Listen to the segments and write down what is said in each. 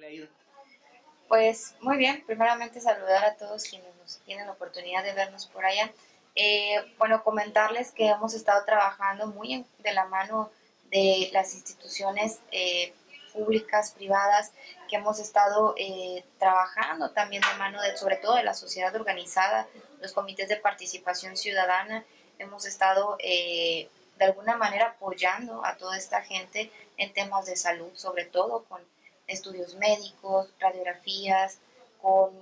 ha ido? Pues muy bien, primeramente saludar a todos quienes nos tienen la oportunidad de vernos por allá. Bueno, comentarles que hemos estado trabajando muy de la mano de las instituciones públicas, privadas, que hemos estado trabajando también de mano de, sobre todo de la sociedad organizada, los comités de participación ciudadana, hemos estado de alguna manera apoyando a toda esta gente en temas de salud, sobre todo con estudios médicos, radiografías, con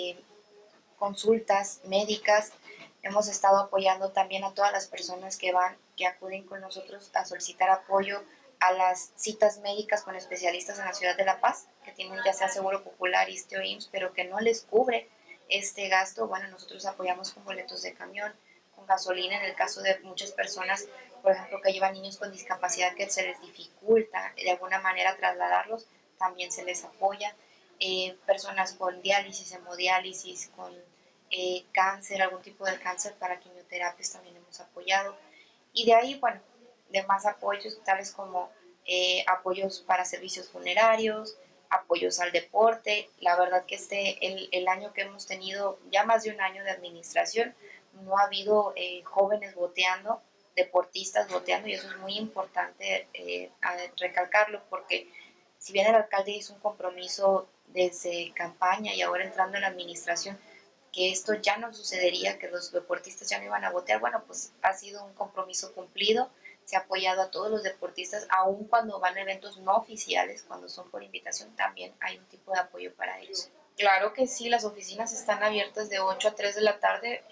consultas médicas. Hemos estado apoyando también a todas las personas que acuden con nosotros a solicitar apoyo a las citas médicas con especialistas en la ciudad de La Paz, que tienen ya sea Seguro Popular, ISSSTE o IMSS, pero que no les cubre este gasto. Bueno, nosotros apoyamos con boletos de camión, con gasolina en el caso de muchas personas, por ejemplo, que llevan niños con discapacidad que se les dificulta de alguna manera trasladarlos, también se les apoya. Personas con diálisis, hemodiálisis, con cáncer, algún tipo de cáncer para quimioterapias también hemos apoyado. Y de ahí, bueno, demás apoyos tales como apoyos para servicios funerarios, apoyos al deporte. La verdad que el año que hemos tenido, ya más de un año de administración, no ha habido jóvenes boteando, deportistas boteando, y eso es muy importante recalcarlo, porque si bien el alcalde hizo un compromiso desde campaña y ahora entrando en la administración, que esto ya no sucedería, que los deportistas ya no iban a votar, bueno, pues ha sido un compromiso cumplido, se ha apoyado a todos los deportistas, aun cuando van a eventos no oficiales, cuando son por invitación, también hay un tipo de apoyo para ellos. Claro que sí, las oficinas están abiertas de 8 a 3 de la tarde,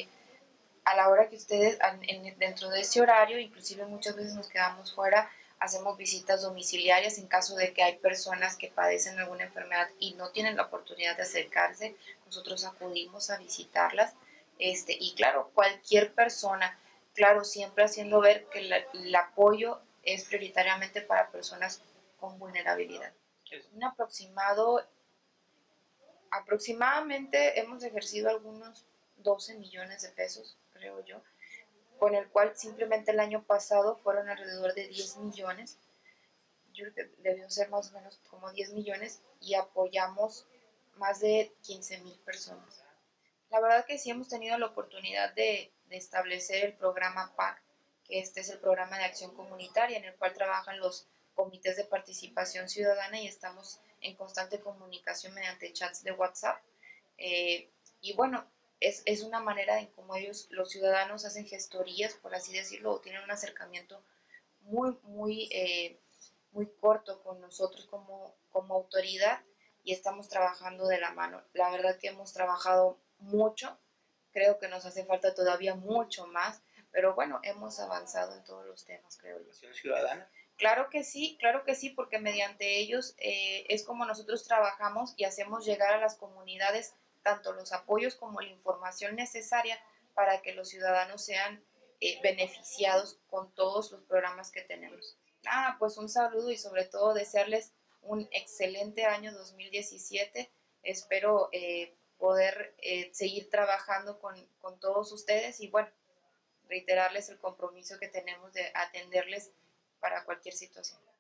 a la hora que ustedes, dentro de ese horario, inclusive muchas veces nos quedamos fuera, hacemos visitas domiciliarias en caso de que hay personas que padecen alguna enfermedad y no tienen la oportunidad de acercarse, nosotros acudimos a visitarlas, y claro, cualquier persona, claro, siempre haciendo ver que el apoyo es prioritariamente para personas con vulnerabilidad. Un aproximadamente hemos ejercido algunos 12 millones de pesos, creo yo, con el cual simplemente el año pasado fueron alrededor de 10 millones, yo creo que debió ser más o menos como 10 millones y apoyamos más de 15,000 personas. La verdad que sí hemos tenido la oportunidad de establecer el programa PAC, que este es el programa de acción comunitaria en el cual trabajan los comités de participación ciudadana y estamos en constante comunicación mediante chats de WhatsApp. Y bueno, es una manera en cómo ellos, los ciudadanos, hacen gestorías, por así decirlo, o tienen un acercamiento muy corto con nosotros como autoridad y estamos trabajando de la mano. La verdad que hemos trabajado mucho, creo que nos hace falta todavía mucho más, pero bueno, hemos avanzado en todos los temas, creo yo. ¿Ciudadana? Claro que sí, porque mediante ellos es como nosotros trabajamos y hacemos llegar a las comunidades tanto los apoyos como la información necesaria para que los ciudadanos sean beneficiados con todos los programas que tenemos. Pues un saludo y sobre todo desearles un excelente año 2017. Espero poder seguir trabajando con todos ustedes y bueno, reiterarles el compromiso que tenemos de atenderles para cualquier situación.